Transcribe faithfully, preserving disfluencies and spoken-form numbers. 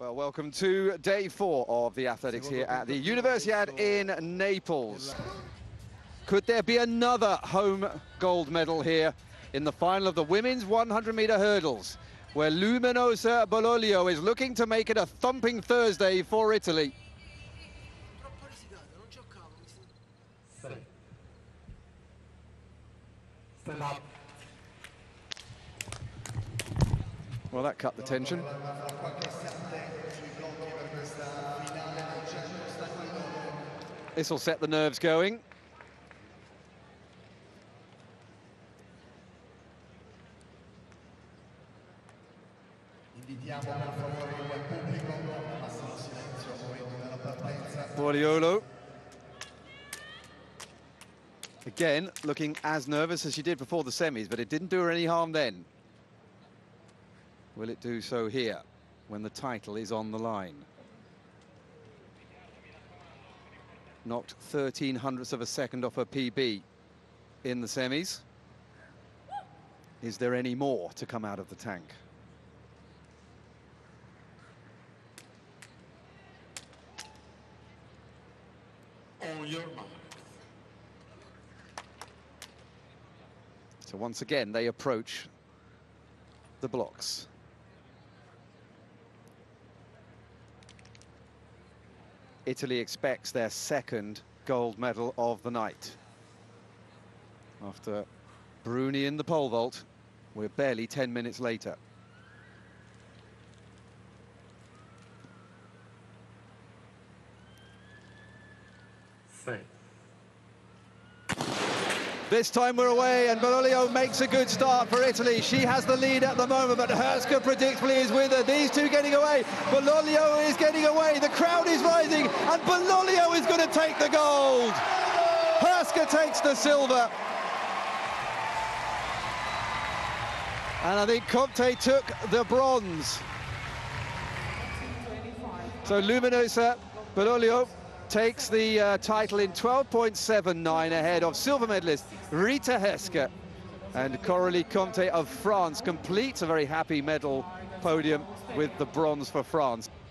Well, welcome to day four of the athletics here at the Universiade in Naples. Could there be another home gold medal here in the final of the women's one hundred meter hurdles, where Luminosa Bololio is looking to make it a thumping Thursday for Italy? Well, that cut the tension. This will set the nerves going. Boriolo. Again, looking as nervous as she did before the semis, but it didn't do her any harm then. Will it do so here, when the title is on the line? Knocked thirteen hundredths of a second off her P B in the semis. Is there any more to come out of the tank? On your mark. So once again, they approach the blocks. Italy expects their second gold medal of the night. After Bruni in the pole vault, we're barely ten minutes later. Thanks. This time we're away, and Bololio makes a good start for Italy. She has the lead at the moment, but Herska predictably is with her. These two getting away. Bololio is getting away. The crowd is rising, and Bololio is going to take the gold. Herska takes the silver. And I think Comte took the bronze. So Luminosa Bololio takes the uh, title in twelve point seven nine ahead of silver medalist Rita Herska, and Coralie Comte of France completes a very happy medal podium with the bronze for France.